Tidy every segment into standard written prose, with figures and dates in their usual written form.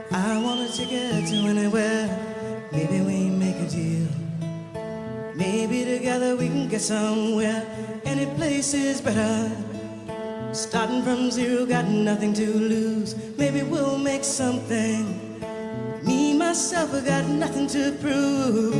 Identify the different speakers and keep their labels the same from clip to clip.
Speaker 1: I want a ticket to anywhere. Maybe we make a deal. Maybe together we can get somewhere. Any place is better. Starting from zero, got nothing to lose. Maybe we'll make something. Me, myself, I got nothing to prove.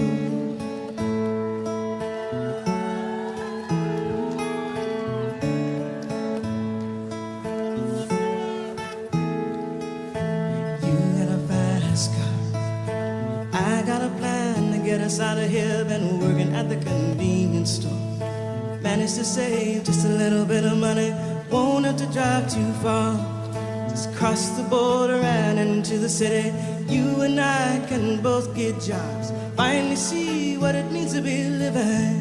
Speaker 1: I got a plan to get us out of here. Been working at the convenience store. Managed to save just a little bit of money. Won't have to drive too far. Just cross the border and into the city. You and I can both get jobs. Finally see what it means to be living.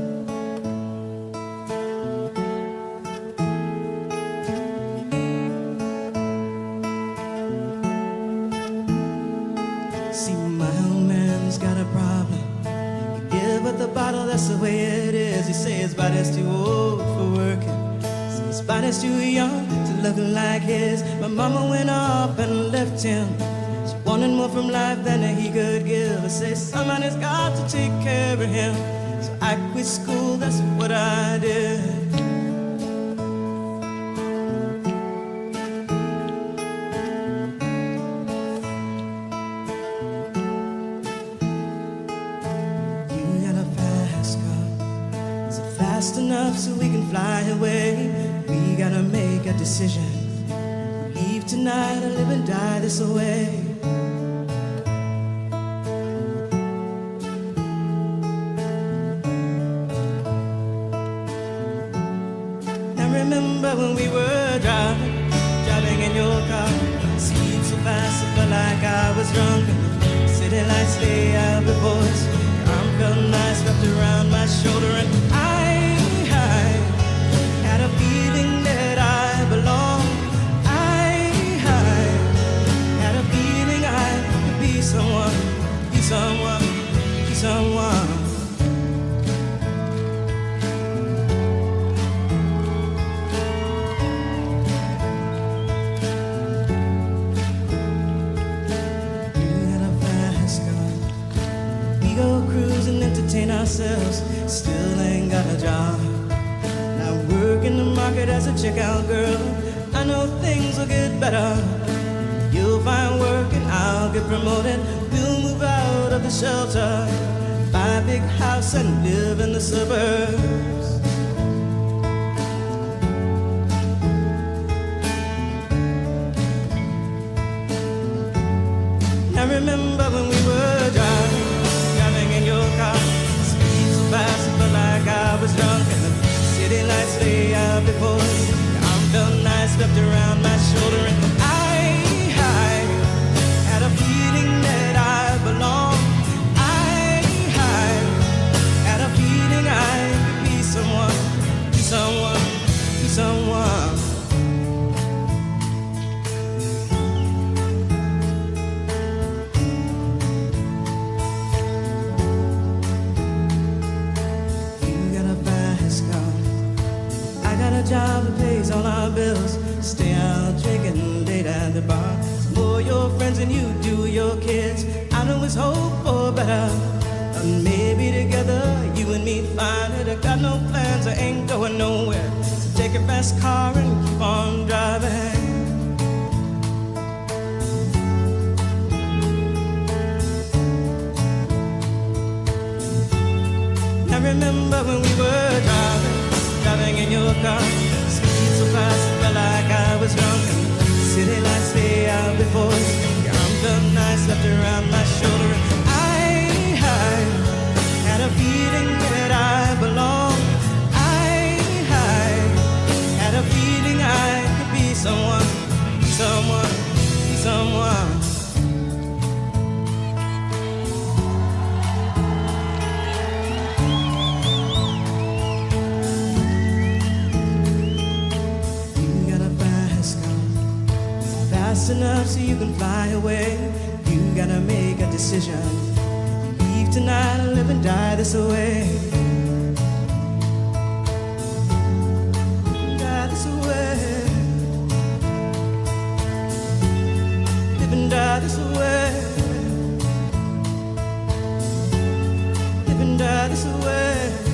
Speaker 1: See, my old man's got a problem. You give up the bottle, that's the way it is. He says his body's too old for working. See, his body's too young to look like his. My mama went off and left him. She wanted more from life than he could give. I say somebody's got to take care of him. So I quit school, that's what I did. Fast enough so we can fly away. We gotta make a decision. Leave tonight or live and die this way. Now remember when we were driving in your car. Speed so fast, I felt like I was drunk. City lights lay out before us. Your arm felt nice wrapped around my shoulder, and I had a feeling that I belonged. I had a feeling I could be someone, be someone, be someone. You had a fast car. We go cruise and entertain ourselves. Still ain't got a job. Work in the market as a checkout girl. I know things will get better. You'll find work and I'll get promoted. We'll move out of the shelter, buy a big house and live in the suburbs. Now remember when we were driving in your car. Speed so fast, I felt like I was drunk. City lights lay out before us. Your arm felt nice wrapped around my shoulder, and I had a feeling that I belonged. I had a feeling I could be someone, be someone, be someone. Job that pays all our bills. Stay out drinking late at the bar. Some more your friends than you do your kids. I know it's hope for better, and maybe together you and me find it. I got no plans, I ain't going nowhere. So take a fast car and keep on driving. Now remember when we were driving in your car. Speed so fast, I felt like I was drunk. City lights lay out before us. Your arm felt nice wrapped around my shoulder, and I had a feeling that I belonged. I had a feeling I could be someone, be someone, be someone. Fast enough so you can fly away. You gotta make a decision. Leave tonight or live and die this way. Die this way. Live and die this way. this way.